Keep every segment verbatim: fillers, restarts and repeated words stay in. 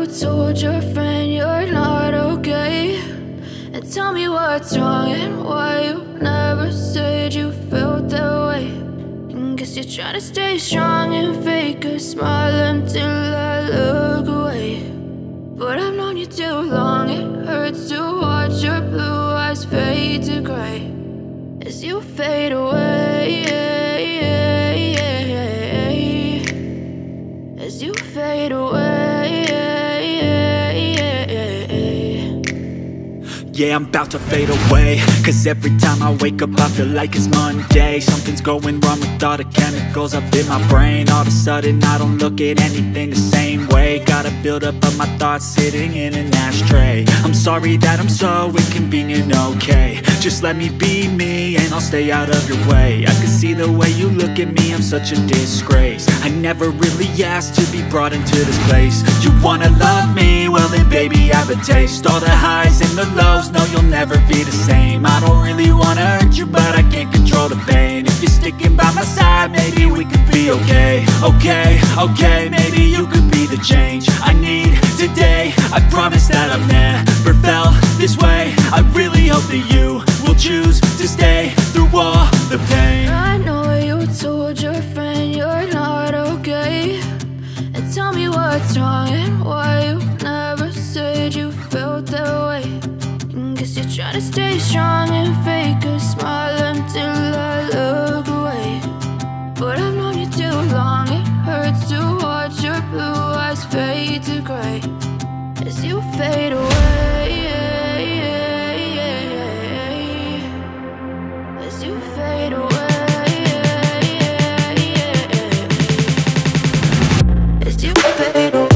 told your friend you're not okay, and tell me what's wrong and why you never said you felt that way. And guess you're trying to stay strong and fake a smile until I look away. But I've known you too long, it hurts to watch your blue eyes fade to gray as you fade away, as you fade away. Yeah, I'm about to fade away, cause every time I wake up I feel like it's Monday. Something's going wrong with all the chemicals up in my brain. All of a sudden I don't look at anything the same way. Gotta build up of my thoughts sitting in an ashtray. I'm sorry that I'm so inconvenient, okay. Just let me be me and I'll stay out of your way. I can see the way you look at me, I'm such a disgrace. I never really asked to be brought into this place. You wanna love me? Well then baby, have a taste. All the highs and the lows, no, you'll never be the same. I don't really wanna hurt you, but I can't control the pain. If you're sticking by my side, maybe we could be okay. Okay, okay, maybe you could be the change I need today. I promise that I've never felt this way. I really hope that you will choose to stay through all the pain. I know you told your friend you're not okay, and tell me what's wrong and why you never said you felt that way. Guess you're trying to stay strong and fake a smile until I look away. But I've known you too long, it hurts to watch your blue eyes fade to gray as you fade away, as you fade away, as you fade away.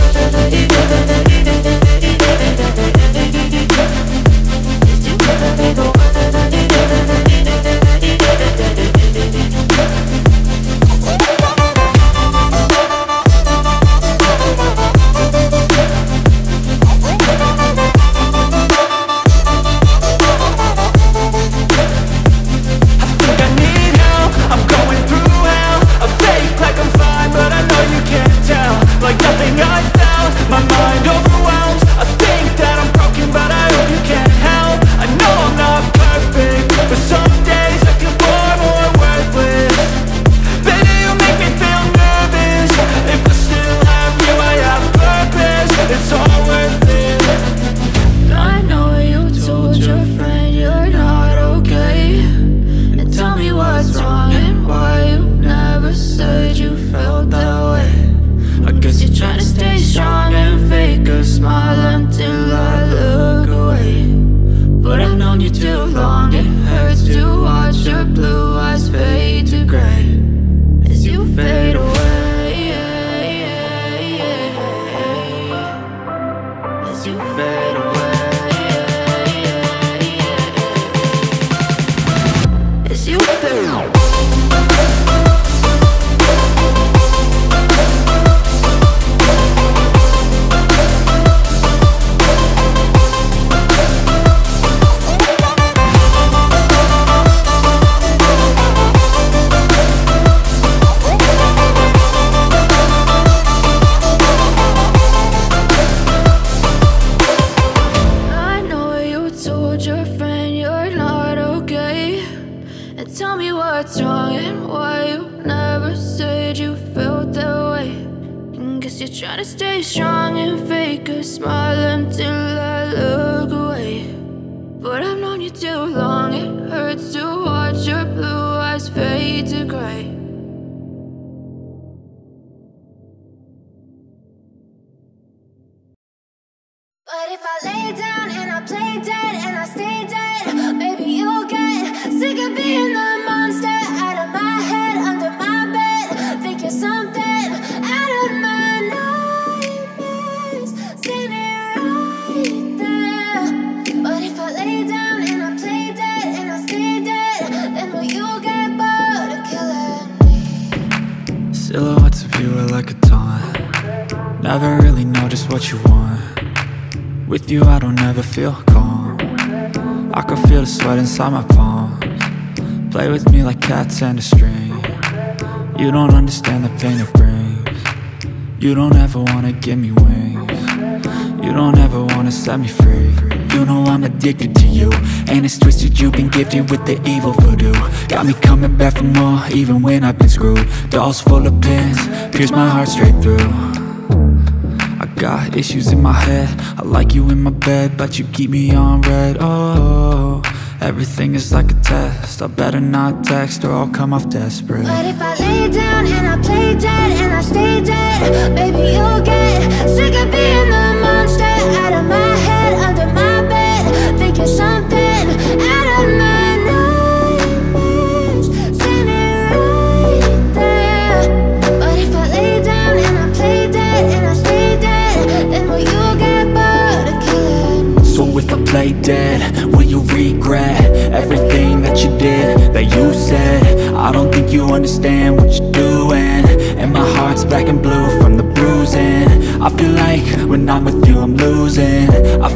Silhouettes of you are like a taunt. Never really know just what you want. With you I don't ever feel calm. I can feel the sweat inside my palms. Play with me like cats and a string. You don't understand the pain it brings. You don't ever wanna give me wings. You don't ever wanna set me free. You know I'm addicted to you, and it's twisted, you've been gifted with the evil voodoo. Got me coming back for more, even when I've been screwed. Dolls full of pins, pierce my heart straight through. I got issues in my head, I like you in my bed, but you keep me on red. Oh, everything is like a test, I better not text or I'll come off desperate. But if I lay down and I play dead and I stay dead, baby, you'll get sick of being the monster out of my head, under my bed, thinking something out of my nightmares, standing right there. But if I lay down and I play dead and I stay dead, then will you get bored of killing? So if I play dead, will you regret everything that you did, that you said? I don't think you understand what you're doing, and my heart's black and blue from the bruising. I feel like when I'm with you I'm losing. I